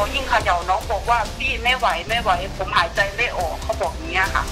ยิ่งเขย่าน้องบอกว่าพี่ไม่ไหวไม่ไหวผมหายใจไม่ออกเขาบอกอย่างเงี้ยค่ะ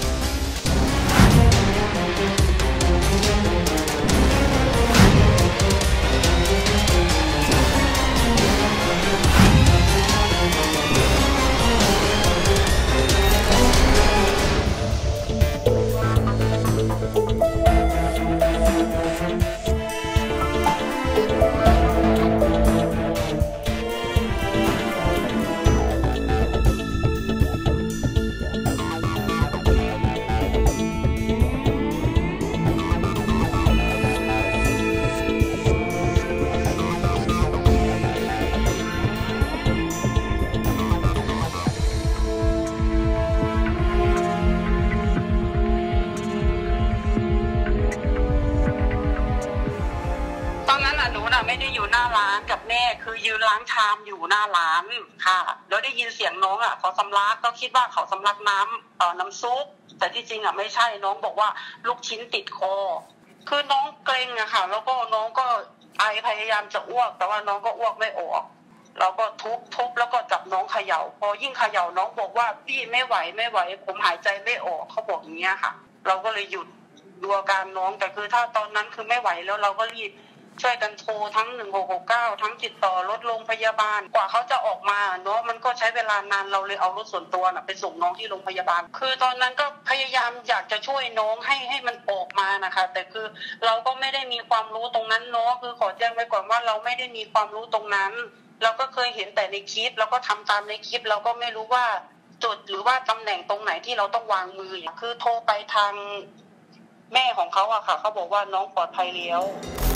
ตอนนั้นหนูไม่ได้อยู่หน้าร้านกับแม่คือยืนล้างชามอยู่หน้าร้านค่ะแล้วได้ยินเสียงน้องเขาสำลักก็คิดว่าเขาสำลักน้ำซุปแต่ที่จริงไม่ใช่น้องบอกว่าลูกชิ้นติดคอคือน้องเกร็งค่ะแล้วก็น้องก็ไอพยายามจะอ้วกแต่ว่าน้องก็อ้วกไม่ออกเราก็ทุบแล้วก็จับน้องเขย่าพอยิ่งเขย่าน้องบอกว่าพี่ไม่ไหวไม่ไหวผมหายใจไม่ออกเขาบอกอย่างเงี้ยค่ะเราก็เลยหยุดดูอาการน้องแต่คือถ้าตอนนั้นคือไม่ไหวแล้วเราก็รีบช่วยกันโทรทั้ง1669ทั้งติดต่อรถโรงพยาบาลกว่าเขาจะออกมาเนาะมันก็ใช้เวลานานเราเลยเอารถส่วนตัวไปส่งน้องที่โรงพยาบาลคือตอนนั้นก็พยายามอยากจะช่วยน้องให้มันออกมานะคะแต่คือเราก็ไม่ได้มีความรู้ตรงนั้นเนาะคือขอแจ้งไว้ก่อนว่าเราไม่ได้มีความรู้ตรงนั้นเราก็เคยเห็นแต่ในคลิปเราก็ทำตามในคลิปเราก็ไม่รู้ว่าจุดหรือว่าตำแหน่งตรงไหนที่เราต้องวางมือคือโทรไปทางแม่ของเขาค่ะเขาบอกว่าน้องปลอดภัยแล้ว